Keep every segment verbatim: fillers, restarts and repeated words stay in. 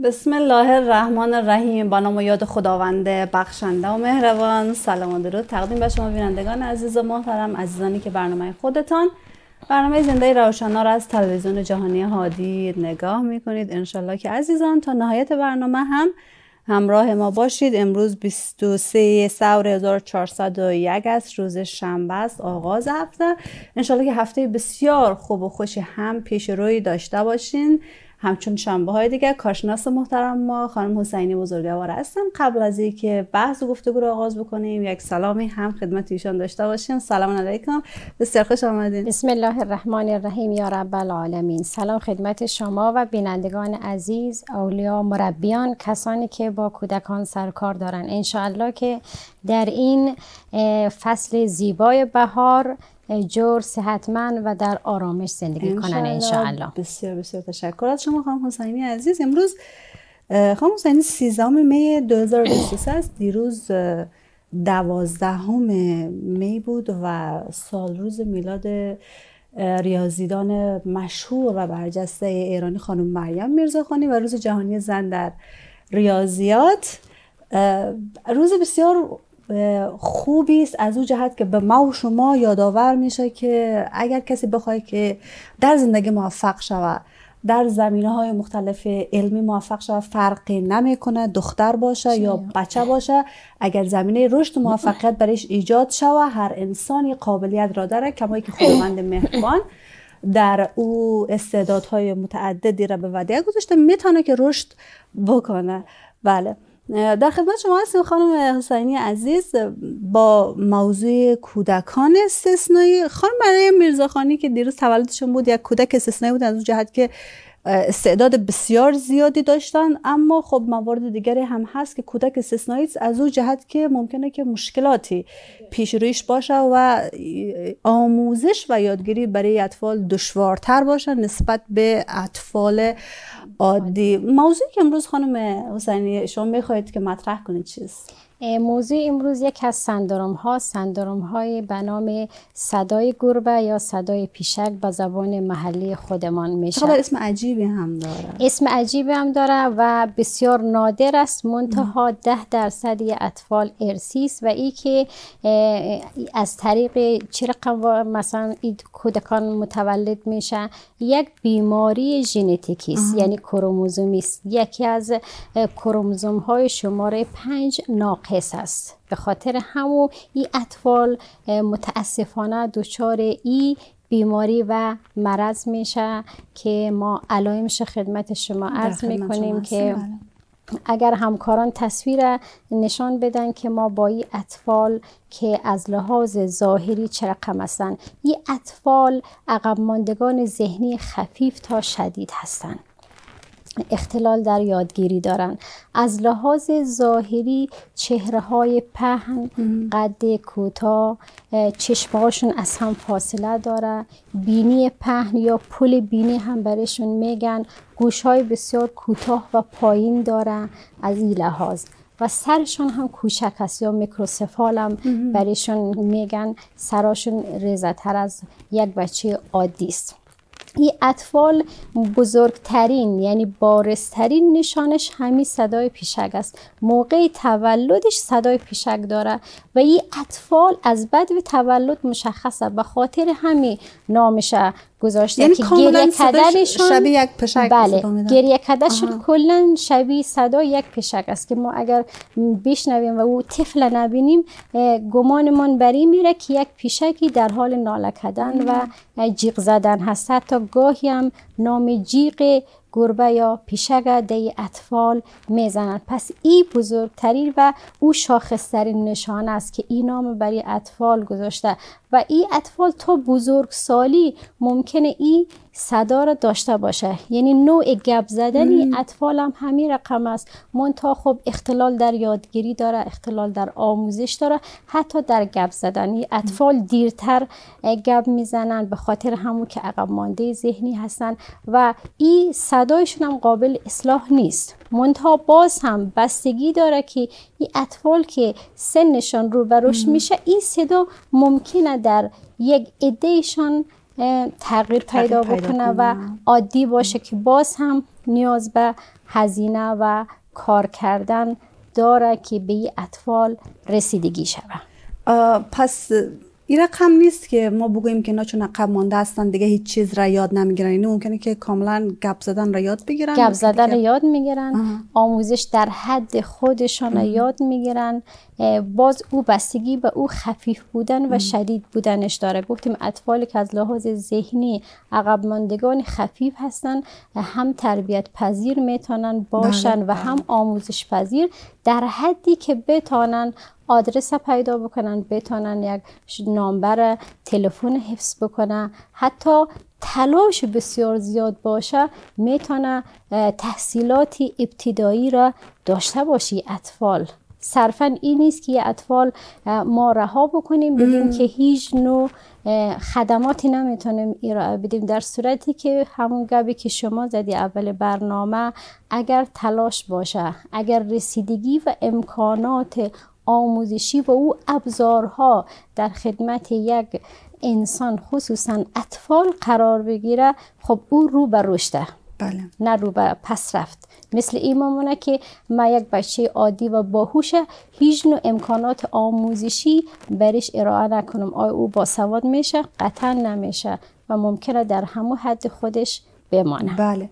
بسم الله الرحمن الرحیم. با نام و یاد خداوند بخشنده و مهربان. سلام و درود تقدیم به شما بینندگان عزیز و محترم، عزیزانی که برنامه خودتان، برنامه زنده روشنا را از تلویزیون جهانی هادی نگاه میکنید. انشالله که عزیزان تا نهایت برنامه هم همراه ما باشید. امروز بیست و سوم ثور هزار و چهارصد و یک است، روز شنبه است، آغاز هفته. انشالله که هفته بسیار خوب و خوشی هم پیش روی داشته باشین. همچون شنبه های دیگه کارشناس محترم ما خانم حسینی بزرگوار هستم. قبل از اینکه بحث و گفتگو رو آغاز بکنیم یک سلامی هم خدمت ایشان داشته باشیم. سلام علیکم، بسیار خوش آمدین. بسم الله الرحمن الرحیم. یا رب العالمین. سلام خدمت شما و بینندگان عزیز، اولیا، مربیان، کسانی که با کودکان سر کار دارن. انشاءالله که در این فصل زیبای بهار جور، صحتمند و در آرامش زندگی کنن انشاءالله. بسیار بسیار تشکر از شما خانم حسینی عزیز. امروز خانم حسینی سیزدهم می دو هزار و بیست و سه است. دیروز دوازدهم می بود و سال روز میلاد ریاضیدان مشهور و برجسته ایرانی خانم مریم میرزاخانی و روز جهانی زن در ریاضیات. روز بسیار خوبی است از اون جهت که به ما و شما یادآور میشه که اگر کسی بخواد که در زندگی موفق شود، در زمینه‌های مختلف علمی موفق شود، فرقی نمیکنه دختر باشه یا بچه باشه. اگر زمینه رشد و موفقیت برایش ایجاد شود، هر انسانی قابلیت را داره، کما که خداوند مهربان در او استعدادهای متعددی را به وعده گذاشته، میتونه که رشد بکنه. بله، در خدمت شما هستیم خانم حسینی عزیز با موضوع کودکان استثنایی. خانم مریم میرزاخانی که دیروز تولدشون بود، یک کودک استثنایی بود از اون جهت که استعداد بسیار زیادی داشتن، اما خب موارد دیگری هم هست که کودک استثنایی از اون جهت که ممکنه که مشکلاتی پیش رویش باشه و آموزش و یادگیری برای اطفال دشوارتر باشه نسبت به اطفال عادی. موضوعی که امروز خانم حسینی شما میخواهید که مطرح کنید چیست؟ موضوع امروز یک از سندروم ها سندروم های به نام صدای گربه یا صدای پیشک به زبان محلی خودمان میشه. خب اسم عجیبی هم داره. اسم عجیبی هم داره و بسیار نادر است. منتها ده درصد اطفال ارثی است و ای که از طریق چه رقم مثلا این کودکان متولد میشه، یک بیماری ژنتیکی است، یعنی کروموزومی است. یکی از کروموزوم های شماره پنج ناقص است. به خاطر همون این اطفال متاسفانه دچار این بیماری و مرض میشه که ما علائمش خدمت شما عرض میکنیم که اگر همکاران تصویر نشان بدن که ما با این اطفال که از لحاظ ظاهری چه رقم هستن. این اطفال عقب ماندگان ذهنی خفیف تا شدید هستند. اختلال در یادگیری دارن. از لحاظ ظاهری چهره های پهن، قد کوتاه، چشمهاشون از هم فاصله داره، بینی پهن یا پل بینی هم برشون میگن، گوشهای بسیار کوتاه و پایین داره از این لحاظ، و سرشون هم کوچک است یا میکروسفال هم برشون میگن. سراشون ریزه‌تر از یک بچه عادی است. این اطفال بزرگترین یعنی بارزترین نشانش همین صدای پیشک است. موقع تولدش صدای پیشک داره و این اطفال از بعد تولد مشخصه. به خاطر همین نامش گذاشته یعنی که گریه کردنشون شبیه یک پشک. بله، گریه کردنشون کلا شبیه صدای یک پشک است که ما اگر بشنویم و او طفل نبینیم گمانمان بر این میره که یک پشکی در حال ناله کردن و جیغ زدن هست. حتی گاهی هم نام جیغ گربه یا پیشک دی اطفال میزنن. پس این بزرگترین و او شاخصترین نشانه است که این نام برای اطفال گذاشته و این اطفال تا بزرگسالی ممکنه این صدا را داشته باشه. یعنی نوع گپ زدن اطفال هم همین رقم است. منتها خب اختلال در یادگیری داره، اختلال در آموزش داره، حتی در گپ زدن. اطفال دیرتر گپ میزنن به خاطر همون که عقب مانده ذهنی هستن و این صدایشون هم قابل اصلاح نیست. منتها باز هم بستگی داره که این اطفال که سنشان رو به رشد میشه، این صدا ممکنه در یک عدهشان تغییر پیدا بکنه و عادی باشه که باز هم نیاز به هزینه و کار کردن داره که به این اطفال رسیدگی شود. پس این رقم نیست که ما بگوییم که اینا چون عقب مانده هستن دیگه هیچ چیز را یاد نمیگیرن، یعنی ممکنه که کاملا گپ زدن را یاد بگیرن، گپ زدن را یاد میگیرن، آموزش در حد خودشان را یاد میگیرن. باز او بستگی به او خفیف بودن و شدید بودنش داره. گفتیم اطفالی که از لحاظ ذهنی عقب ماندگان خفیف هستن هم تربیت پذیر میتونن باشن و هم آموزش پذیر در حدی که بتونن آدرس پیدا بکنن، بتونن یک نامبر تلفن حفظ بکنن، حتی تلاش بسیار زیاد باشه میتونه تحصیلات ابتدایی را داشته باشی اطفال. صرفا این نیست که اطفال ما رها بکنیم بگیم که هیچ نوع خدماتی نمیتونیم ارائه بدیم، در صورتی که همون گبی که شما زدی اول برنامه، اگر تلاش باشه، اگر رسیدگی و امکانات آموزشی و او ابزارها در خدمت یک انسان خصوصا اطفال قرار بگیره، خب او رو به رشده، بله، نه رو به پس رفت. مثل این ممونه که ما یک بچه عادی و باهوشه هیچ نوع امکانات آموزشی برش ارائه نکنم، آیا او باسواد میشه؟ قطعا نمیشه و ممکنه در همون حد خودش بمانه. بله.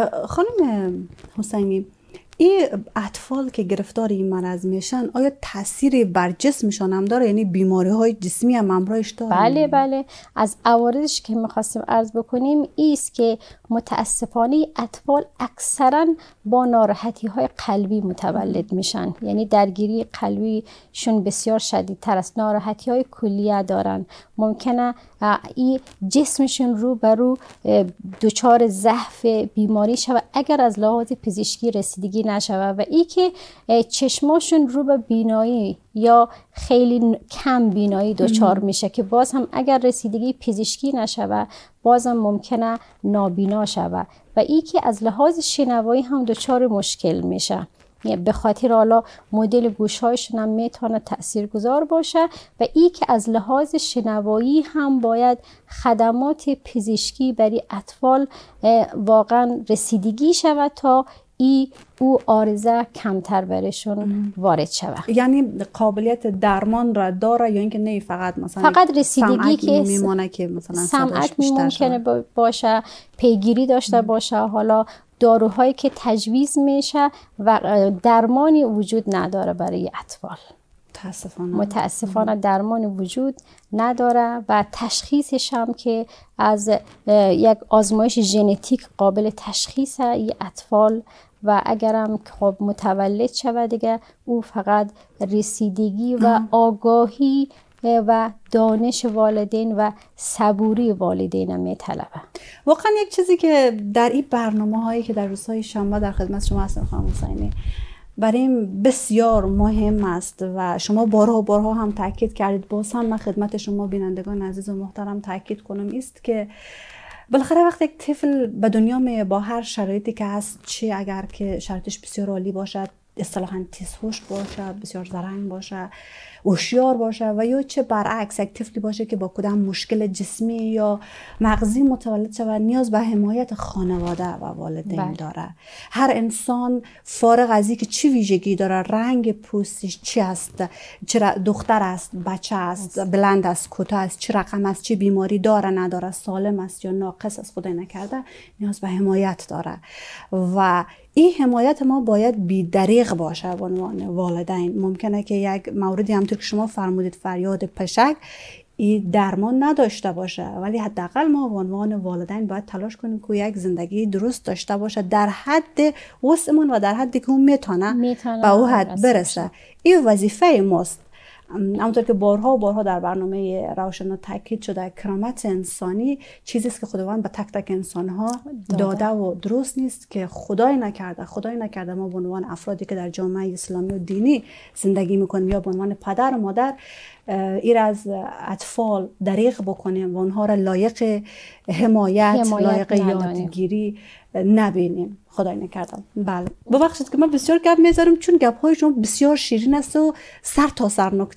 خانم حسینی، این اطفال که گرفتار این مرض میشن آیا تأثیری بر جسمشان هم داره؟ یعنی بیماری های جسمی هم همراهش داره؟ بله بله. از عوارضش که میخواستیم عرض بکنیم ایست که متاسفانه اطفال اکثرا با ناراحتی های قلبی متولد میشن، یعنی درگیری قلبیشون بسیار شدیدتر است، ناراحتی های کلیه دارن، ممکنه این جسمشون رو برو دچار ضعف بیماری شود اگر از لحاظ پزشکی رسیدگی نشود و ای که چشماشون رو به بینایی یا خیلی کم بینایی دچار میشه که باز هم اگر رسیدگی پزشکی نشود باز هم ممکنه نابینا شود و ای که از لحاظ شنوایی هم دچار مشکل میشه، به خاطر حالا مدل گوش‌هایشون هم میتونه تاثیرگذار باشه و ای که از لحاظ شنوایی هم باید خدمات پزشکی برای اطفال واقعا رسیدگی شود تا ای او عارضه کمتر برشون وارد شود. یعنی قابلیت درمان را داره یا اینکه نه فقط مثلا فقط رسیدگی که میمونه که مثلا سمعت ممکنه باشه، پیگیری داشته باشه، حالا داروهایی که تجویز میشه و درمانی وجود نداره برای اطفال. متاسفانه متاسفانه درمانی وجود نداره و تشخیصش هم که از یک آزمایش ژنتیک قابل تشخیص این اطفال و اگرم خب متولد شود دیگه او فقط رسیدگی و آگاهی و دانش والدین و صبوری والدین هم میطلبه. واقعا یک چیزی که در این برنامه هایی که در روزهای شنبه در خدمت شما هستم خانم حسینی برای این بسیار مهم است و شما بارها و بارها هم تاکید کردید، باز هم من خدمت شما بینندگان عزیز و محترم تاکید کنم است که بالاخره وقتی یک طفل به دنیا می با هر شرایطی که هست، چه اگر که شرایطش بسیار عالی باشد، اصطلاحاً تیزهوش باشد، بسیار زرنگ باشه، هوشیار باشه و یا چه برعکس یک طفلی باشه که با کدام مشکل جسمی یا مغزی متولد شود، نیاز به حمایت خانواده و والدین بله. داره. هر انسان فارغ از اینکه چی ویژگی داره، رنگ پوستش چی است، چه دختر است، بچه است، بلند است، کوتاه است، چه رقم است، چه بیماری داره نداره، سالم است یا ناقص است، خدای نکرده، نیاز به حمایت داره و این حمایت ما باید بی‌دریغ باشه به عنوان والدین. ممکنه که یک موردی همونطور که شما فرمودید فریاد پشک این درمان نداشته باشه، ولی حداقل ما به عنوان والدین باید تلاش کنیم که یک زندگی درست داشته باشه در حد وسعمون و در حدی که اون میتونه به او حد برسه. این وظیفه ماست. همونطور که بارها و بارها در برنامه روشن تاکید شده، کرامت انسانی چیزی است که خداوند به تک تک انسان‌ها داده و درست نیست که خدای نکرده خدای نکرده ما به عنوان افرادی که در جامعه اسلامی و دینی زندگی میکنیم یا به عنوان پدر و مادر ایر از اطفال دریغ بکنیم و اونها را لایق حمایت, حمایت لایق یادگیری نبینیم. خدای نکردم. بله ببخشید که من بسیار گپ میذارم چون گپ های شما بسیار شیرین است و سر تا سر نکته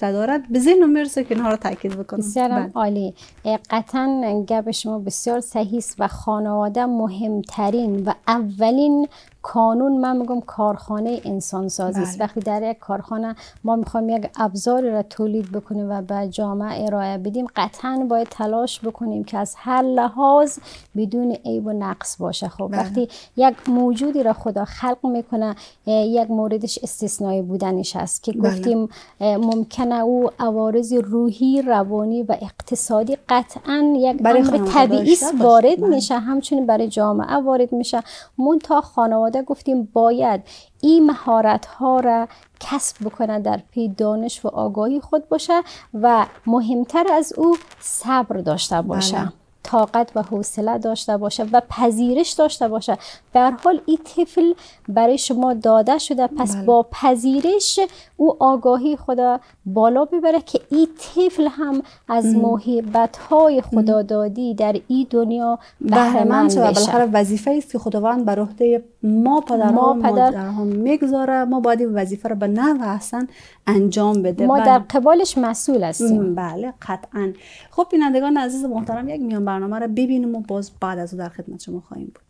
نکته دارد به ذهن میرسه که اینها رو تاکید بکنم. بسیار عالی. قطعا گپ شما بسیار صحیح است و خانواده مهمترین و اولین کانون، من میگم کارخانه انسان سازی است. وقتی در یک کارخانه ما میخوایم یک ابزاری را تولید بکنیم و به جامعه ارائه بدیم، قطعا باید تلاش بکنیم که از هر لحاظ بدون عیب و نقص باشه. خب بله. وقتی یک موجودی را خدا خلق میکنه، یک موردش استثنایی بودنش است که بله. گفتیم ممکنه او عوارض روحی، روانی و اقتصادی قطعا یک امر طبیعی وارد بله. میشه، همچنین برای جامعه وارد میشه. منتها خانواده گفتیم باید این مهارت ها را کسب بکنه، در پی دانش و آگاهی خود باشه و مهمتر از او صبر داشته باشه بله. طاقت و حوصله داشته باشه و پذیرش داشته باشه. به هر حال این طفل برای شما داده شده، پس بله. با پذیرش او آگاهی خدا بالا ببره که این طفل هم از موهبت های خدادادی در این دنیا بهره مند بشه. بالاخره وظیفه است که خداوند بر عهده ما پدرها مادرها میگذاره، ما باید این وظیفه رو به نحو احسن انجام بده. ما در قبالش مسئول هستیم. بله قطعا. خب بینندگان عزیز محترم، یک میان برنامه رو ببینیم و باز بعد از او در خدمت شما خواهیم بود.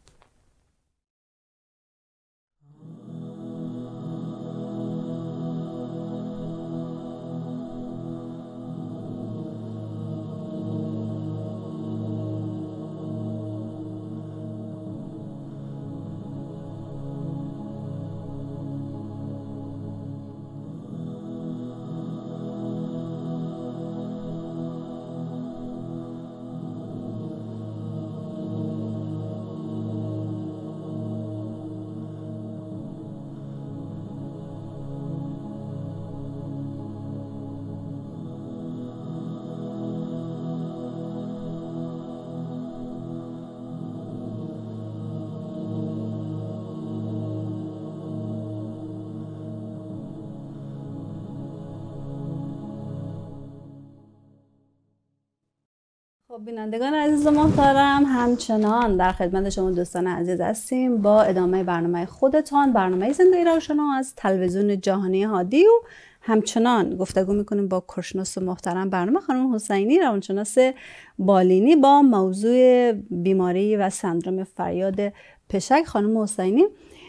خب بینندگان عزیز و محترم، همچنان در خدمت شما دوستان عزیز هستیم با ادامه برنامه خودتان، برنامه زندگی روشنا از تلویزیون جهانی هادی، و همچنان گفتگو میکنیم با کارشناس محترم برنامه خانم حسینی، روانشناس بالینی، با موضوع بیماری و سندرم فریاد پشک. خانم حسینی،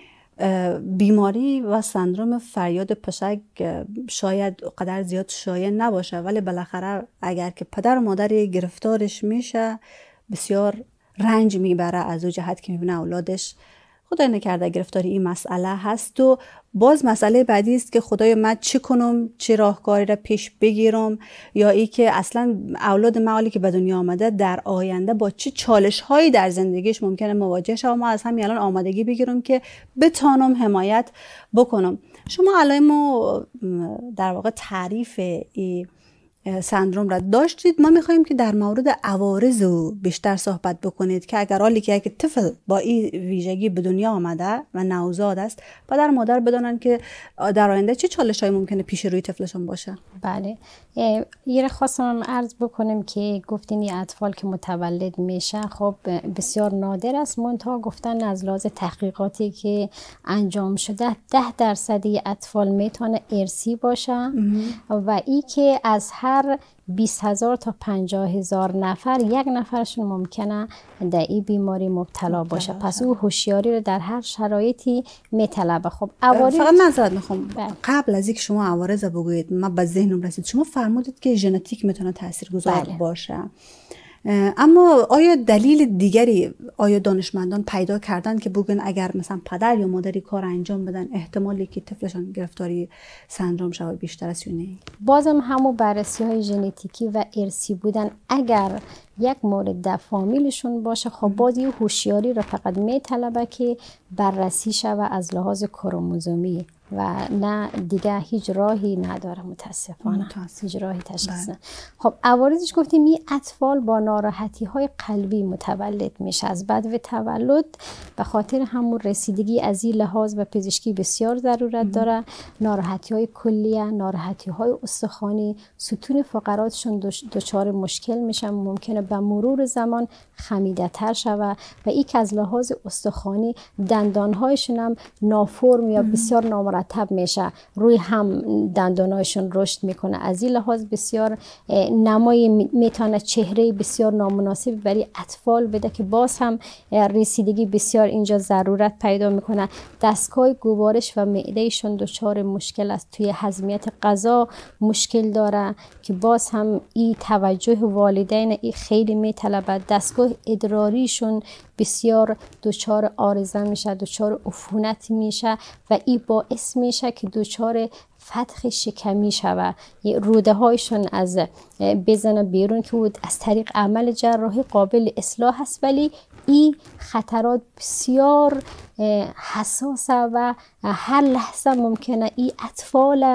بیماری و سندرم فریاد پشک شاید قدر زیاد شایع نباشه، ولی بالاخره اگر که پدر و مادر گرفتارش میشه بسیار رنج میبره از اون جهت که میبینه اولادش خدای نکرده گرفتاری این مسئله هست. و باز مسئله بعدی است که خدای من چی کنم، چه راهکاری را پیش بگیرم، یا ای که اصلا اولاد معالی که به دنیا آمده در آینده با چه چالش هایی در زندگیش ممکنه مواجه شه و ما از همین الان آمادگی بگیرم که بتانم حمایت بکنم. شما علائم در واقع تعریف ای سندروم را داشتید، ما میخواییم که در مورد عوارض بیشتر صحبت بکنید که اگر حالی که یک طفل با این ویژگی به دنیا آمده و نوزاد است، پدر مادر بدانند که در آینده چه چالش‌هایی ممکنه پیش روی طفلشون باشه. بله، یه خواستم عرض بکنم که گفتین این اطفال که متولد میشه خب بسیار نادر است، منتها گفتن از لحاظ تحقیقاتی که انجام شده ده درصدی اطفال میتونه ارثی باشه و ای که از هر بیست هزار تا پنجاه هزار نفر یک نفرشون ممکنه در این بیماری مبتلا باشه. پس او هوشیاری رو در هر شرایطی میطلبه. خب عوارض، فقط معذرت میخوام قبل از اینکه شما عوارض بگویید من به ذهنم رسید، شما فرمودید که ژنتیک میتونه تاثیرگذار بله. باشه، اما آیا دلیل دیگری آیا دانشمندان پیدا کردن که بگن اگر مثلا پدر یا مادری کار انجام بدن احتمالی که طفلشان گرفتاری سندروم شود بیشتر است یا نه؟ بازم همون بررسی های ژنتیکی و ارثی بودن اگر یک مورد در فامیلشون باشه خب باز یه هوشیاری رو فقط میطلبه که بررسی شود از لحاظ کروموزومی و نه دیگه هیچ راهی نداره متاسفانه، هیچ راهی تشخیص نه. خب عوارضش گفتیم این اطفال با ناراحتی های قلبی متولد میشه از بعد و تولد، به خاطر همون رسیدگی از این لحاظ و پزشکی بسیار ضرورت داره. ناراحتی های کلیه، ناراحتی های استخوانی، ستون فقراتشون دچار مشکل میشن، ممکنه به مرور زمان خمیده تر شود و این که از لحاظ استخوانی دندانهایشون هم نافرم یا بسیار نامرتب مرتب میشه، روی هم دندانایشون رشد میکنه. از این لحاظ بسیار نمای میتونه چهره بسیار نامناسب برای اطفال بده که باز هم رسیدگی بسیار اینجا ضرورت پیدا میکنه. دستگاه گوارش و معدهشون دچار مشکل است، توی هضمیت غذا مشکل داره که باز هم این توجه والدین ای خیلی میطلبه. دستگاه ادراریشون بسیار دچار عارضه میشه، دچار عفونت میشه و این باعث میشه که دچار فتح شکمی شود، روده هایشون از بزنه بیرون که از طریق عمل جراحی قابل اصلاح است، ولی این خطرات بسیار حساسه و هر لحظه ممکنه این اطفال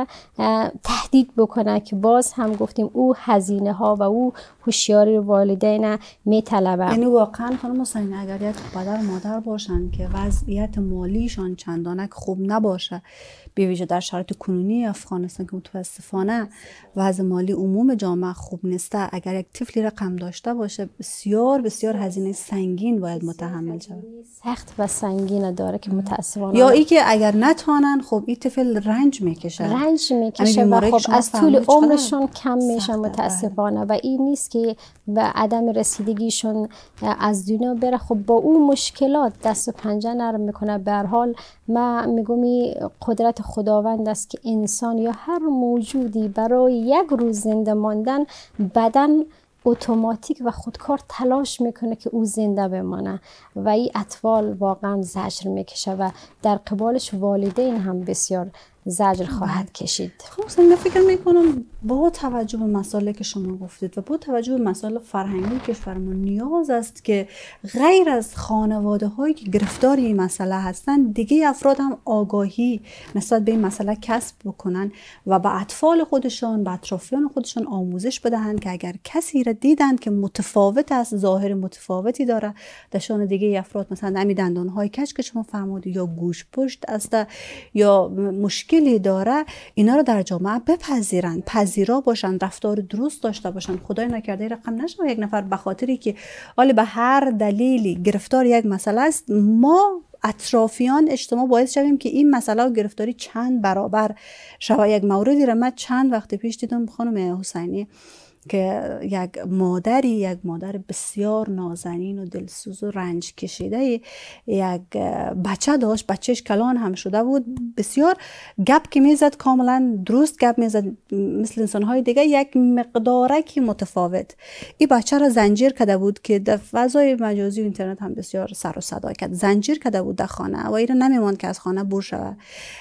تهدید بکنه که باز هم گفتیم او هزینه ها و او هوشیاری والدین میطلبه. یعنی واقعا خانم حسینی اگر یک پدر و مادر باشن که وضعیت مالیشان چندانک خوب نباشه، به ویژه در شرایط کنونی افغانستان که متاسفانه وضع مالی عموم جامعه خوب نیسته، اگر یک طفلی رقم داشته باشه بسیار بسیار هزینه سنگین باید متحمل شود. سخت و سنگین داره که متاسفانه، یا ای که اگر نتوانن خب این طفل رنج میکشه رنج میکشه و خب از طول عمرشون کم میشه متاسفانه و این نیست که به عدم رسیدگیشون از دنیا بره. خب با اون مشکلات دست و پنجه نرم میکنه. به هر حال من میگم قدرت خداوند است که انسان یا هر موجودی برای یک روز زنده ماندن بدن اتوماتیک و خودکار تلاش میکنه که او زنده بمانه و این اطفال واقعا زجر میکشه و در قبالش والدین هم بسیار زجر خواهد کشید. خب من فکر میکنم با توجه به مسائلی که شما گفتید و با توجه به مسائل فرهنگی کشورمون نیاز است که غیر از خانواده هایی که گرفتار این مسئله هستن، دیگه افراد هم آگاهی نسبت به این مسئله کسب بکنن و به اطفال خودشان، به اطرافیان خودشان آموزش بدهند که اگر کسی را دیدن که متفاوت است، ظاهر متفاوتی داره، دشان دیگه افراد مثلا همین دندان های کج که شما فرمودید یا گوش پشت است یا مشکل داره، اینا رو در جامعه بپذیرن، پذیرا باشن، رفتار درست داشته باشن. خدای نکرده رقم نشه یک نفر به خاطری که حالا به هر دلیلی گرفتار یک مسئله است، ما اطرافیان اجتماع باعث شویم که این مسئله و گرفتاری چند برابر شود. یک موردی رو من چند وقت پیش دیدم خانم حسینی که یک مادری، یک مادر بسیار نازنین و دلسوز و رنج کشیده، یک بچه داشت، بچهش کلان هم شده بود، بسیار گپ که میزد کاملا درست گپ میزد مثل انسانهای دیگه، یک مقدارکی متفاوت. این بچه را زنجیر کرده بود که در فضای مجازی و اینترنت هم بسیار سر و صدا کرد، زنجیر کرده بود در خانه و این نمیماند که از خانه بور شود.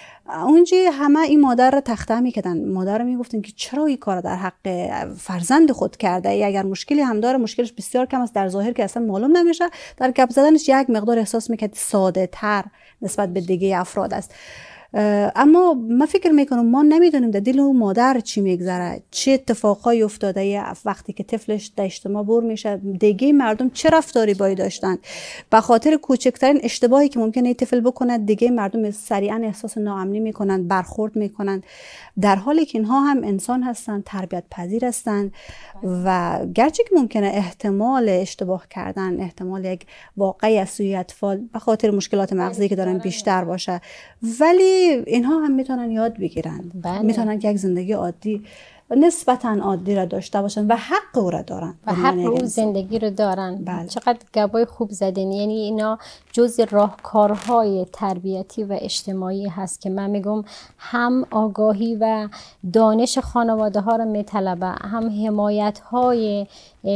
اونجا همه این مادر را تخته میکردن، مادر را میگفتن که چرا این کار در حق فرزند خود کرده، ای اگر مشکلی هم داره مشکلش بسیار کم است، در ظاهر که اصلا معلوم نمیشه، در گپ زدنش یک مقدار احساس میکرد ساده تر نسبت به دیگه افراد است. اما من فکر میکنم ما نمیدونیم در دل اون مادر چی میگذره، چه اتفاقایی افتاده وقتی که طفلش در اجتماع بور میشه، دیگه مردم چه رفتاری باید داشتن. به خاطر کوچکترین اشتباهی که ممکنه طفل بکنه دیگه مردم سریعا احساس ناامنی میکنن، برخورد میکنن، در حالی که اینها هم انسان هستن، تربیت پذیر هستن و گرچه که ممکنه احتمال اشتباه کردن، احتمال یک واقعی از سوی اطفال به خاطر مشکلات مغزی که دارن بیشتر باشه، ولی اینها هم میتونن یاد بگیرن، میتونن که یک زندگی عادی نسبتا عادی را داشته باشن و حق او را دارن و حق او زندگی رو دارن. بله. چقدر گبای خوب زدین. یعنی اینا جز راهکارهای تربیتی و اجتماعی هست که من میگم هم آگاهی و دانش خانواده ها رو میطلبه، هم حمایت های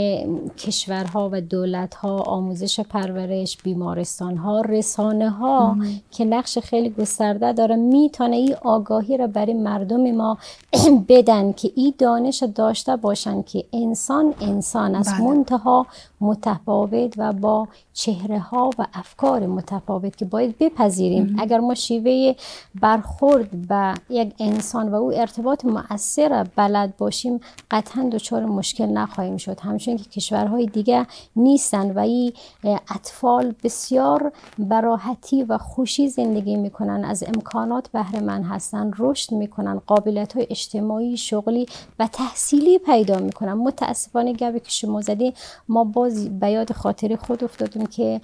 کشورها و دولت ها، آموزش پرورش، بیمارستان ها، رسانه ها که نقش خیلی گسترده داره، میتونه این آگاهی رو برای مردم ما بدن که این دانش داشته باشن که انسان انسان است. بله. منتها متفاوت و با چهره ها و افکار متفاوت که باید بپذیریم. ام. اگر ما شیوه برخورد با یک انسان و او ارتباط مؤثر بلد باشیم، قطعا دچار مشکل نخواهیم شد. هم چون که کشورهای دیگه نیستن و این اطفال بسیار براحتی و خوشی زندگی میکنن، از امکانات بهره مند هستن، رشد میکنن، قابلیت های اجتماعی، شغلی و تحصیلی پیدا میکنن. متاسفانه گبی که شما زدی ما باز به یاد خاطر خود افتادیم که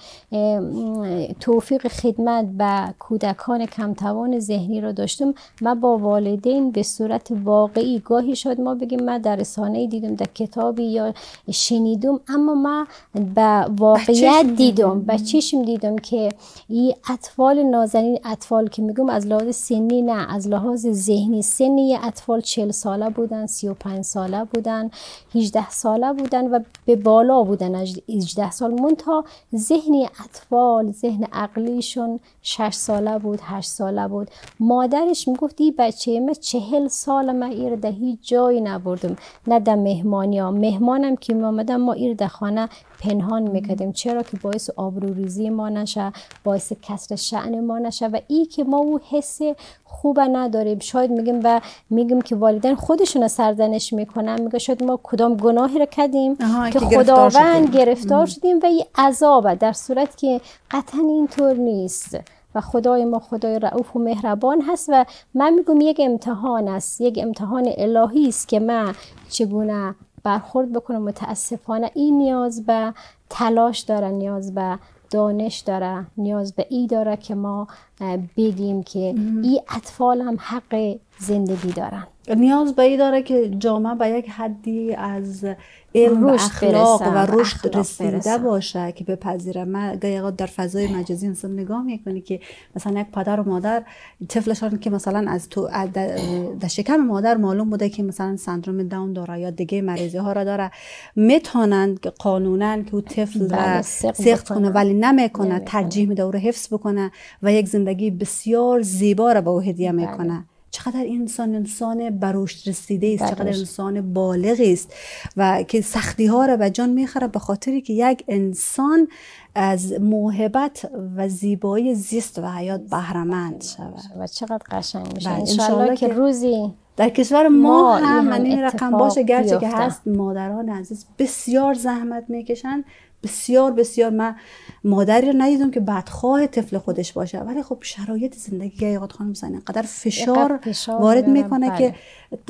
توفیق خدمت به کودکان کمتوان ذهنی رو داشتم. ما با والدین به صورت واقعی، گاهی شاید ما بگیم ما در رسانه دیدم، در کتابی یا شنیدم، اما ما به واقعیت دیدم، به چشم دیدم که این اطفال نازنین، اطفال که میگم از لحاظ سنی نه، از لحاظ ذهنی، سنی اطفال چهل ساله بودن، سی و پنج ساله بودن، هجده ساله بودن و به بالا بودن هجده سال، منتها ذهنی اطفال، ذهن عقلیشون شش ساله بود، هشت ساله بود. مادرش میگفت این بچه من چهل سال من ایر ده هیچ جایی نبردم، نه در مهمانی ها، مهمانم که می آمدم ما ایر در خانه پنهان میکردیم، چرا که باعث آبروریزی ما نشه، باعث کسر شأن ما نشه و ای که ما او حس خوب نداریم. شاید میگم و میگم که والدین خودشون سرزنش میکنن، میگه شاید ما کدام گناهی رو کردیم که خداوند گرفتار شدیم و این عذابه، در صورت که قطعا اینطور نیست و خدای ما خدای رؤوف و مهربان هست و من میگم یک امتحان است، یک امتحان الهی است که من چگونه برخورد بکنم. متاسفانه این نیاز به تلاش داره، نیاز به دانش داره، نیاز به ای داره که ما بگیم که این اطفال هم حق زندگی دارن، نیاز به ای داره که جامعه به یک حدی از علم و اخلاق و رشد رسیده باشه که بپذیره. من گاهی در فضای مجازی انسان نگاه میکنی که مثلا یک پدر و مادر طفلشان که مثلا از تو در شکم مادر معلوم بوده که مثلا سندروم داون داره یا دیگه مریضی ها را داره، میتونن که قانونا که او طفل را سخت کنه ولی نمیکنه، ترجیح میده او رو حفظ بکنه و یک زندگی بسیار زیبا را به او هدیه میکنه. چقدر این انسان انسان به رشد رسیده است، چقدر انسان بالغی است و که سختی ها را به جان میخوره به خاطری که یک انسان از موهبت و زیبایی زیست و حیات بهره مند شود و چقدر قشنگ میشه. انشالله که روزی در کشور ما, ما هم این رقم باشه، گرچه که هست مادران عزیز بسیار زحمت میکشن، بسیار بسیار. من مادری رو ندیدم که بدخواه طفل خودش باشه، ولی خب شرایط زندگی یقات خانم حسینی قدر فشار, فشار وارد میکنه بله. که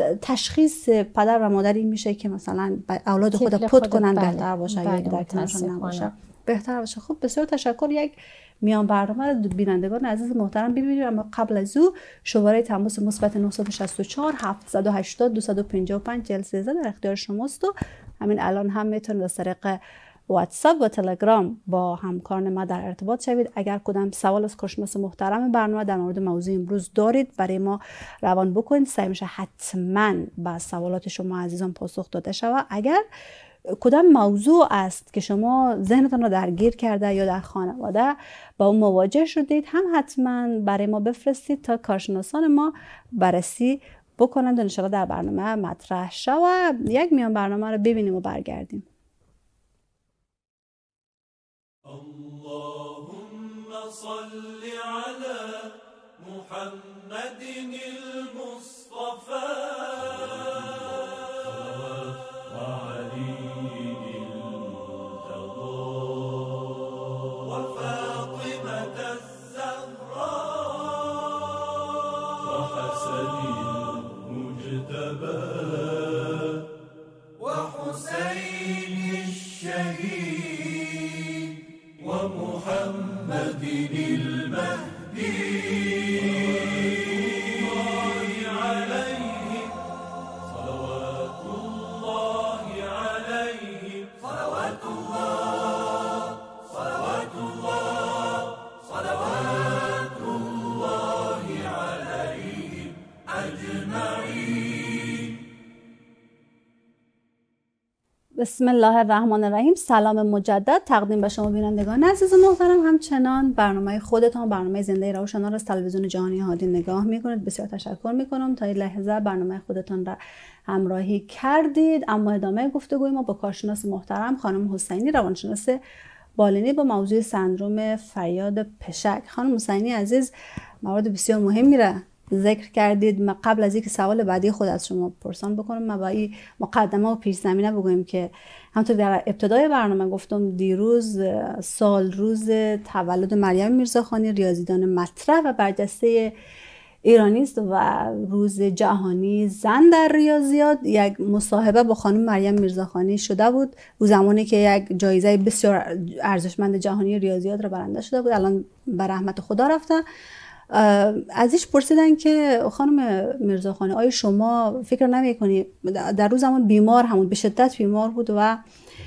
تشخیص پدر و مادری میشه که مثلا اولاد خود پد کنن بله. بهتر باشه بله. یا در کنارشون نباشه بهتر باشه. خب بسیار تشکر. یک میان برنامه رو بینندگان عزیز محترم ببینید، اما قبل از او شماره تماس مثبت نه شش چهار هفت هشت صفر دو پنج پنج جلسه در اختیار شماست و همین الان هم میتونید از طریق واتساپ و تلگرام با همکاران ما در ارتباط شوید. اگر کدام سوال از کارشناس محترم برنامه در مورد موضوع امروز دارید برای ما روان بکنید، سعی میشه حتما به سوالات شما عزیزان پاسخ داده شود. اگر کدام موضوع است که شما ذهنتان رو درگیر کرده یا در خانواده با اون مواجه شدید، هم حتما برای ما بفرستید تا کارشناسان ما بررسی بکنند و ان شاءالله در برنامه مطرح شود. یک میان برنامه رو ببینیم و برگردیم. اللهم صل على محمد المصطفى وعلي المرتضى وفاطمة الزهراء وحسن المجتبى وحسين الشهيد ومحمد المهدي عليه صلوات الله عليه صلوات الله صلوات الله صلوات الله عليهم أجمعين. بسم الله الرحمن الرحیم. سلام مجدد تقدیم به شما بینندگان عزیز و محترم. همچنان برنامه خودتان، برنامه زنده روشنان را از تلویزیون جهانی هادی نگاه میکنید. بسیار تشکر میکنم تا این لحظه برنامه خودتان را همراهی کردید. اما ادامه گفتگوی ما با کارشناس محترم خانم حسینی، روانشناس بالینی، با موضوع سندروم فریاد پشک. خانم حسینی عزیز موارد بسیار مهمی را ذکر کردید. من قبل از اینکه سوال بعدی خود از شما پرسان بکنم، من با این مقدمه و پیش زمینه بگویم که همونطور در ابتدای برنامه گفتم، دیروز سال روز تولد مریم میرزاخانی ریاضیدان مطرح و برجسته ایرانی است و روز جهانی زن در ریاضیات. یک مصاحبه با خانم مریم میرزاخانی شده بود او زمانی که یک جایزه بسیار ارزشمند جهانی ریاضیات را برنده شده بود، الان به رحمت خدا رفته. ازش پرسیدن که خانم میرزاخانی آیا شما فکر نمی‌کنی در روز زمان بیمار همون به شدت بیمار بود و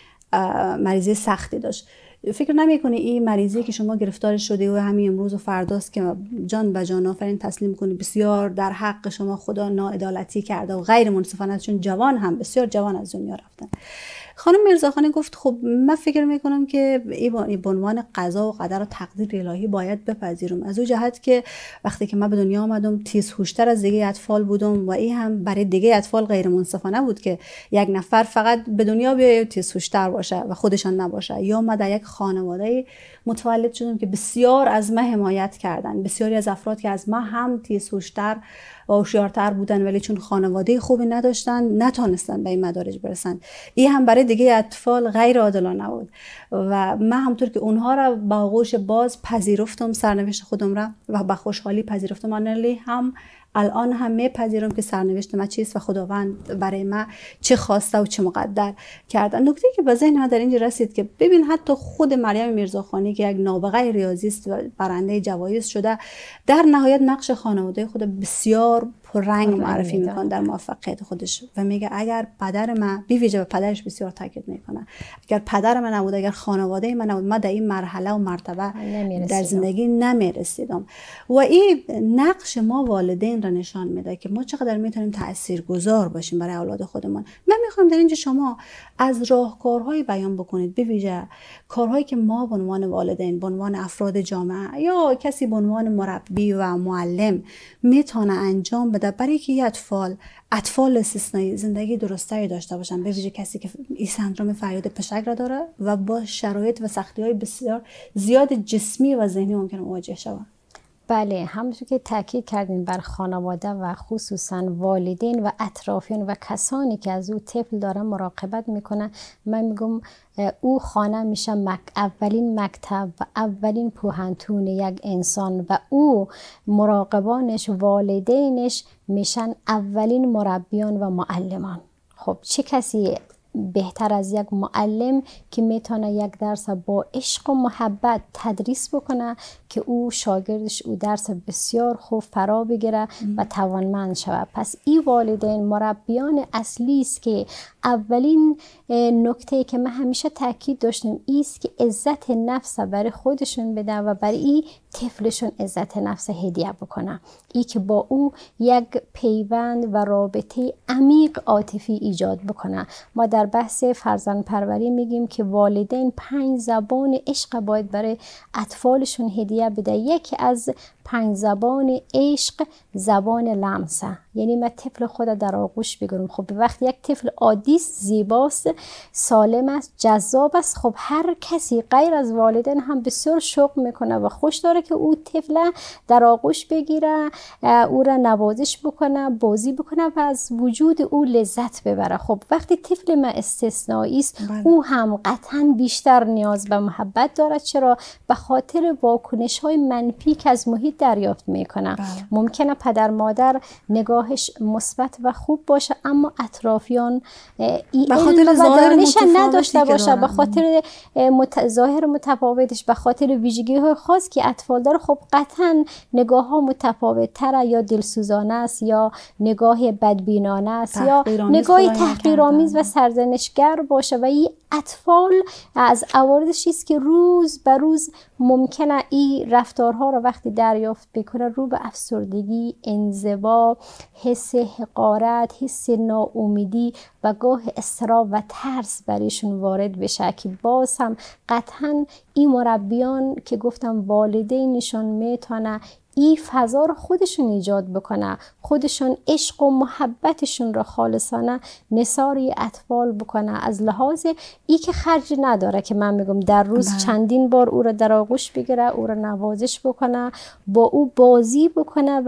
مریضی سختی داشت، فکر نمی‌کنی این مریضی که شما گرفتار شده و همین امروز و فرداست که جان به جان آفرین تسلیم کنی بسیار در حق شما خدا ناعدالتی کرده و غیر منصفانه، چون جوان هم بسیار جوان از دنیا رفتن؟ خانم میرزاخانی گفت خب من فکر میکنم که این به عنوان قضا و قدر و تقدیر الهی باید بپذیرم، از اون جهت که وقتی که من به دنیا آمدم تیزهوشتر از دیگه اطفال بودم و این هم برای دیگه اطفال غیر منصفانه بود که یک نفر فقط به دنیا بیاید تیزهوشتر باشه و خودشان نباشه. یا من در یک خانواده متولد شدم که بسیار از من حمایت کردن، بسیاری از افراد که از من هم تیزهوشتر و هوشیارتر بودن ولی چون خانواده خوبی نداشتن نتونستن به این مدارج برسن. این هم برای دیگه اطفال غیر عادلانه بود و من همونطور که اونها را با آغوش باز پذیرفتم سرنوشت خودم را و با خوشحالی پذیرفتم، آنلی هم الان هم میپذیرم که سرنوشت ما چیست و خداوند برای ما چه خواسته و چه مقدر کرده. نکته که به ذهن من در اینجا رسید که ببین حتی خود مریم میرزاخانی که یک نابغه ریاضی است و برنده جوایز شده، در نهایت نقش خانواده خود بسیار پررنگ معرفی میکنه در موفقیت خودش و میگه اگر پدر من، بی ویژه به پدرش بسیار تاکید میکنه، اگر پدر من نبود، اگر خانواده من نبود، من در این مرحله و مرتبه در زندگی نمیرسیدم. و این نقش ما والدین را نشان میده که ما چقدر میتونیم تاثیرگذار باشیم برای اولاد خودمان. من میخوام در اینجا شما از راهکارهای بیان بکنید، به ویژه کارهایی که ما به عنوان والدین، به عنوان افراد جامعه یا کسی به عنوان مربی و معلم میتونه انجام بده برای که اطفال اطفال استثنایی زندگی درستری داشته باشن، به ویژه کسی که این سندروم فریاد پشک را داره و با شرایط و سختی‌های بسیار زیاد جسمی و ذهنی ممکن مواجه شود. بله، همونطور که تاکید کردین بر خانواده و خصوصا والدین و اطرافیان و کسانی که از او طفل دارن مراقبت میکنن، من میگم او خانه میشه مک... اولین مکتب و اولین پوهنتون یک انسان و او مراقبانش والدینش میشن اولین مربیان و معلمان. خب چه کسی بهتر از یک معلم که میتونه یک درس با عشق و محبت تدریس بکنه که او شاگردش او درس بسیار خوب فرا بگیره و توانمند شود. پس این والدین مربیان اصلی است که اولین نکته که من همیشه تاکید داشتم ایست که عزت نفس برای خودشون بدن و برای این طفلشون عزت نفس هدیه بکنه، ای که با او یک پیوند و رابطه عمیق عاطفی ایجاد بکنه. ما در بحث فرزند پروری میگیم که والدین پنج زبان عشق باید برای اطفالشون هدیه بده. یکی از پنج زبان عشق زبان لمسه، یعنی من طفل خود در آغوش بگیرم. خب وقتی یک طفل عادی زیباست، سالم است، جذاب است، خب هر کسی غیر از والدین هم بسیار شوق میکنه و خوش داره که او طفل در آغوش بگیره، او را نوازش بکنه، بازی بکنه و از وجود او لذت ببره. خب وقتی طفل ما استثنایی است، او هم قطعا بیشتر نیاز به محبت داره. چرا؟ به خاطر واکنش های منفی که از محیط دریافت میکنه. ممکنه پدر مادر نگاهش مثبت و خوب باشه اما اطرافیان این علم و دانش نداشته باشه، به خاطر مت... ظاهر متفاوتش، به خاطر ویژگی های خاص که اطفال داره، خب قطعا نگاه ها متفاوت تره، یا دلسوزانه است یا نگاه بدبینانه است یا نگاه تحقیرآمیز و سرزنشگر باشه و این اطفال از عوارضش است که روز به روز ممکنه این رفتارها رو وقتی دریافت بکنه رو به افسردگی، انزوا، حس حقارت، حس ناامیدی و گاه اضطراب و ترس برایشون وارد بشه که باز هم قطعا این مربیان که گفتم والدینشون میتونه این فضا رو خودشون ایجاد بکنه، خودشون عشق و محبتشون رو خالصانه نثار اطفال بکنه، از لحاظ ای که خرج نداره که من میگم در روز بله. چندین بار او رو در آغوش بگیره، او رو نوازش بکنه، با او بازی بکنه و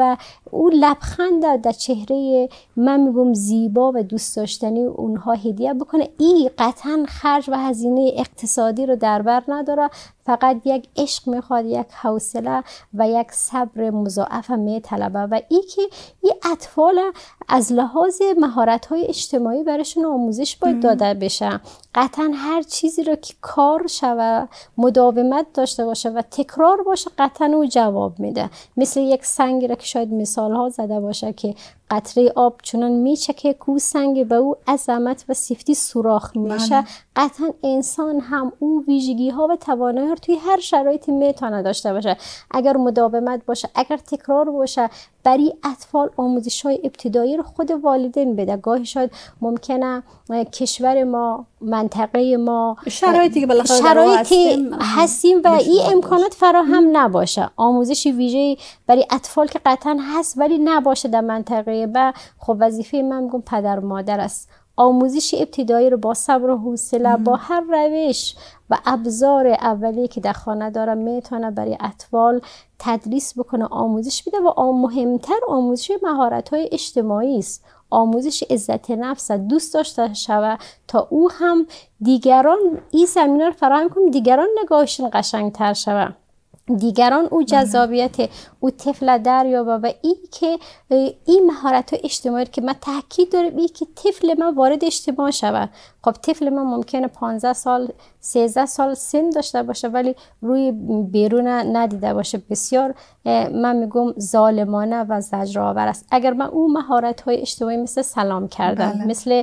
اون لبخند در چهره من میگم زیبا و دوست داشتنی اونها هدیه بکنه. این قطعا خرج و هزینه اقتصادی رو در بر نداره، فقط یک عشق میخواد، یک حوصله و یک صبر مضاعف میطلبه. و این که این اطفال از لحاظ مهارت‌های اجتماعی براشون آموزش باید داده بشه. قطعا هر چیزی رو که کار شوه، مداومت داشته باشه و تکرار باشه، قطعا او جواب میده. مثل یک سنگ را که شاید مثال ها زده باشه که قطره آب چنان میچکه که سنگ به او عظمت و سفتی سوراخ میشه. قطعا انسان هم او ویژگی ها و توانایی رو توی هر شرایطی میتونه داشته باشه اگر مداومت باشه، اگر تکرار باشه. برای اطفال آموزش های ابتدایی رو خود والدین بده. گاهی شاید ممکنه کشور ما، منطقه ما، شرایطی که بالاخره شرایطی هستیم و این امکانات فراهم نباشه. آموزش ویژه‌ای برای اطفال که قطعا هست ولی نباشه در منطقه با. خب وظیفه من میگم پدر مادر است. آموزش ابتدایی رو با صبر و حوصله، با هر روش و ابزار اولیه که در خانه داره میتونه برای اطفال تدریس بکنه، آموزش بده. و مهمتر آموزش مهارت‌های اجتماعی است، آموزش عزت نفس، دوست داشته شوه تا او هم دیگران این زمینه رو فراهم کنه، دیگران نگاهشون قشنگتر شوه، دیگران او جذابیت او طفل دریابه. و این که این مهارت اجتماعی که من تاکید دارم، این که طفل من وارد اجتماع شود. خب طفل من ممکنه پانزده سال سیزده سال سن داشته باشه ولی روی بیرون ندیده باشه. بسیار من میگم ظالمانه و زجرآور است اگر من اون مهارت های اجتماعی مثل سلام کردن، بله. مثل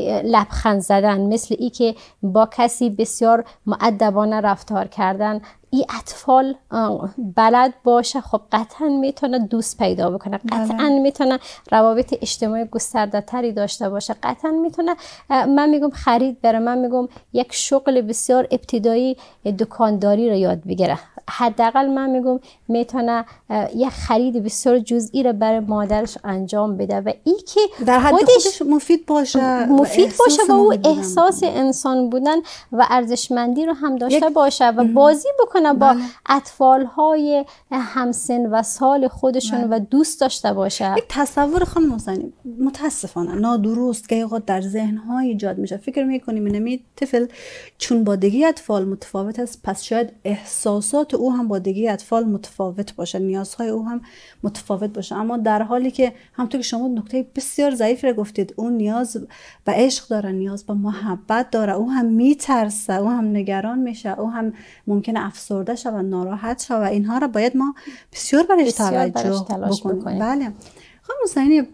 لبخند زدن، مثل ای که با کسی بسیار مؤدبانه رفتار کردن، این اطفال بلد باشه، خب قطعا میتونه دوست پیدا بکنه، قطعا میتونه روابط اجتماعی گسترده تری داشته باشه، قطعا میتونه من میگم خرید بره، من میگم یک شغل بسیار ابتدایی دکانداری رو یاد بگیره. حداقل من میگم میتونه یک خرید بسیار جزئی رو برای مادرش انجام بده و این که در حد خودش, خودش مفید باشه، مفید باشه و او احساس انسان بودن و ارزشمندی رو هم داشته باشه و بازی بکنه با بله. اطفال‌های همسن و سال خودشون بله. و دوست داشته باشه. یک تصور خانم حسینی متاسفانه نادرست که اوقات در ذهن‌ها ایجاد میشه. فکر می‌کنیم اینمی طفل چون با دیگه اطفال متفاوت است، پس شاید احساسات او هم با دیگه اطفال متفاوت باشه، نیازهای او هم متفاوت باشه. اما در حالی که همونطور که شما نکته بسیار ضعیفی رو گفتید، اون نیاز به عشق داره، نیاز به محبت داره، او هم میترسه، او هم نگران میشه، او هم ممکنه افسرده شه و ناراحت شه و اینها رو باید ما بسیار برش توجه بکنیم. بله. خانم حسینی،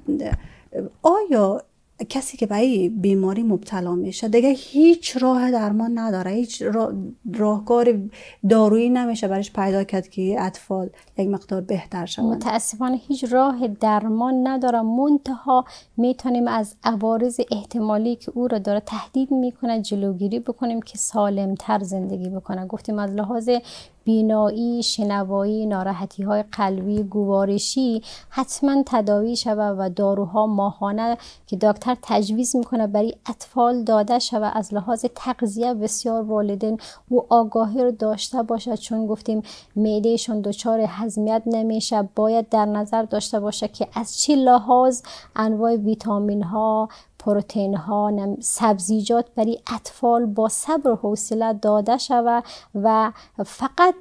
آیا کسی که به این بیماری مبتلا میشه دیگه هیچ راه درمان نداره، هیچ راه، راهکار دارویی نمیشه برش پیدا کرد که اطفال یک مقدار بهتر شوند؟ متاسفانه هیچ راه درمان نداره، منتها میتونیم از عوارض احتمالی که او را داره تهدید میکنه جلوگیری بکنیم که سالمتر زندگی بکنه. گفتیم از لحاظ بینایی، شنوایی، ناراحتی های قلبی، گوارشی حتما تداوی شوه و داروها ماهانه که دکتر تجویز میکنه برای اطفال داده شوه. از لحاظ تغذیه بسیار والدین و آگاهی رو داشته باشه، چون گفتیم معدهشون دچار هضمیت نمیشه. باید در نظر داشته باشه که از چه لحاظ انواع ویتامین ها، پروتئین ها، سبزیجات برای اطفال با صبر و حوصله داده شود و فقط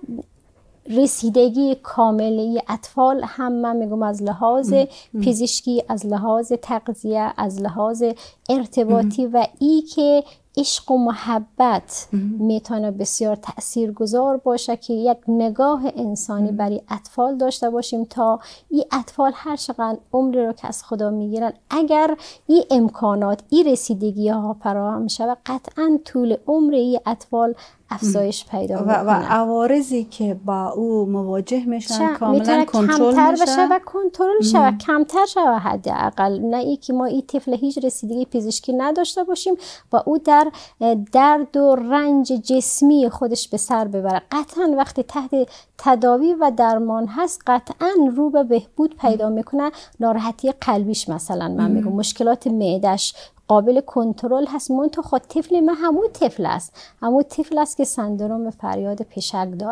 رسیدگی کاملی اطفال هم من میگم از لحاظ پزشکی، از لحاظ تغذیه، از لحاظ ارتباطی و ای که عشق و محبت میتونه بسیار تأثیرگذار باشه که یک نگاه انسانی برای اطفال داشته باشیم تا این اطفال هر چقدر عمری رو که از خدا میگیرن، اگر این امکانات، این رسیدگی ها فراهم شود، قطعا طول عمر این اطفال افزایش پیدا میکنه و, و عوارضی که با او مواجه میشن کاملا کنترل میشه بشه و کنترل شه، کمتر شه حداقل. نه ای که ما این طفل هیچ رسیدگی پزشکی نداشته باشیم و او در درد و رنج جسمی خودش به سر ببره. قطعا وقتی تحت تداوی و درمان هست قطعا رو به بهبود پیدا میکنه. ناراحتی قلبیش مثلا من میگم، مشکلات معدش قابل کنترل هست. منتها طفل من همون طفل است، همون طفل است که سندروم فریاد پشک داره،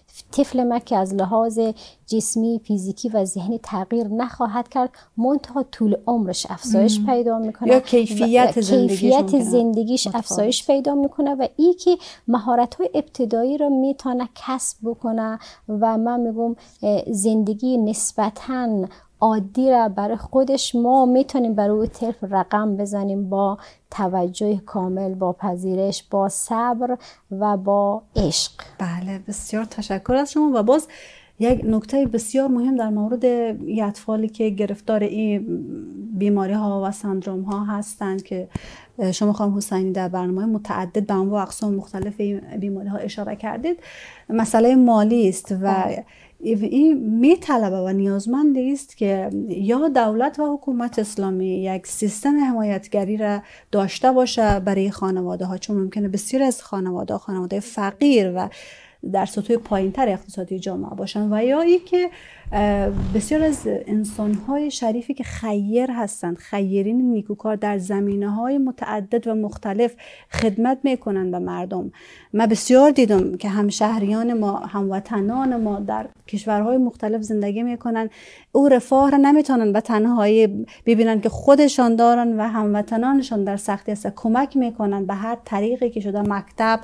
طفل ما که از لحاظ جسمی، فیزیکی و ذهنی تغییر نخواهد کرد، منتها طول عمرش افزایش پیدا میکنه یا کیفیت زندگیش, کیفیت زندگیش افزایش پیدا میکنه و این که مهارت‌های ابتدایی رو میتونه کسب بکنه و من میگم زندگی نسبتاً عادی را برای خودش ما میتونیم برای اون طرف رقم بزنیم با توجه کامل، با پذیرش، با صبر و با عشق. بله، بسیار تشکر از شما. و باز یک نکته بسیار مهم در مورد این اطفالی که گرفتار این بیماری ها و سندروم ها هستند که شما خانم حسینی در برنامه متعدد به انواع اقسام مختلف این بیماری ها اشاره کردید، مسئله مالی است و این میطلبه و نیازمند است که یا دولت و حکومت اسلامی یک سیستم حمایتگری را داشته باشه برای خانواده ها، چون ممکنه بسیار از خانواده ها خانواده فقیر و در سطوح پایینتر اقتصادی جامعه باشن، و یا ای که بسیار از انسان‌های شریفی که خیر هستند، خیرین نیکوکار در زمینه‌های متعدد و مختلف خدمت میکنن به مردم. من بسیار دیدم که همشهریان ما، هموطنان ما در کشورهای مختلف زندگی میکنن، او رفاه را نمیتونن به تنهایی ببینن که خودشان دارن و هموطنانشان در سختی هست، کمک میکنن به هر طریقی که شده، مکتب،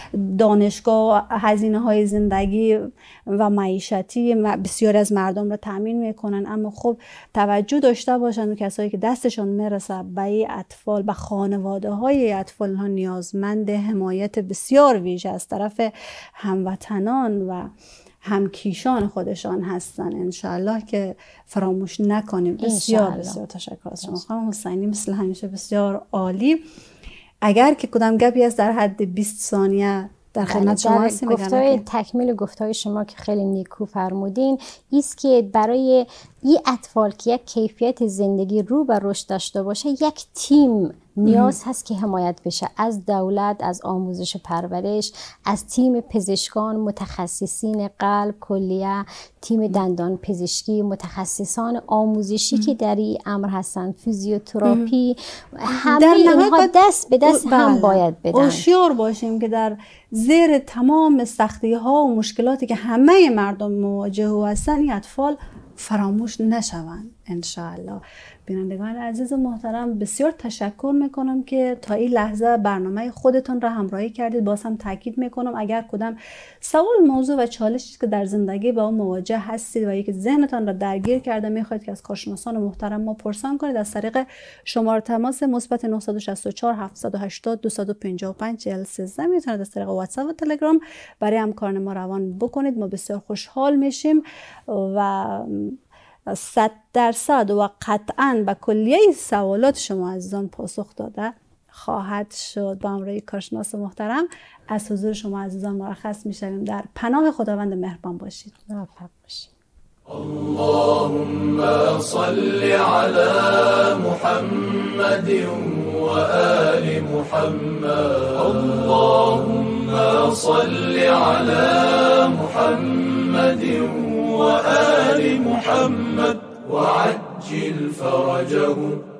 دانشگاه، هزینه های زندگی و معیشتی بسیار از مردم را تامین میکنن. اما خب توجه داشته باشن و کسایی که دستشون میرسه به این اطفال، به خانواده های اطفال ها نیازمند حمایت بسیار ویژه از طرف هموطنان و همکیشان خودشان هستن. انشالله که فراموش نکنیم. بسیار بسیار تشکر از شما خانم حسینی، مثل همیشه بسیار عالی. اگر که کدام گپی است در حد بیست ثانیه در خدمت شما هستیم. گفتای تکمیل گفتای شما که خیلی نیکو فرمودین ایست که برای این اطفال که یک کیفیت زندگی رو به رشد داشته باشه، یک تیم نیاز هست که حمایت بشه از دولت، از آموزش پرورش، از تیم پزشکان، متخصصین قلب، کلیه، تیم دندان پزشکی، متخصصان آموزشی که در این امر هستن، فیزیوتراپی، همه اینها دست به دست هم باید بدن. هوشیار باشیم که در زیر تمام سختی ها و مشکلاتی که همه مردم مواجه هستن، این اطفال فراموش نشوند انشاءالله. بینندگان عزیز و محترم، بسیار تشکر میکنم که تا این لحظه برنامه خودتون را همراهی کردید. باز هم تاکید میکنم اگر کدام سوال، موضوع و چالشی که در زندگی با اون مواجه هستید و یک ذهنتان را درگیر کرده میخواید که از کارشناسان محترم ما پرسان کنید، از طریق شماره تماس مثبت نه شش چهار هفت هشت صفر دو پنج پنج چهل سیزده میتونید از طریق واتساپ و تلگرام برای همکاران ما روان بکنید. ما بسیار خوشحال میشیم و صد درصد و قطعاً به کلیه سوالات شما عزیزان پاسخ داده خواهد شد. با همراهی کارشناس محترم از حضور شما عزیزان مرخص میشویم. در پناه خداوند مهربان باشید. موفق باشید. اللهم صل على محمد و آل محمد. اللهم صل على محمد وآل محمد وعجل فرجهم